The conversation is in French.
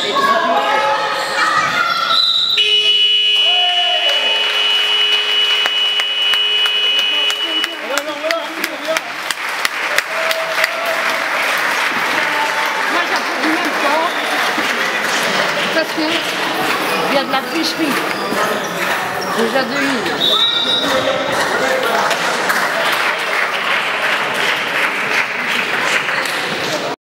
Parce qu'il y a de la tricherie. Déjà de une.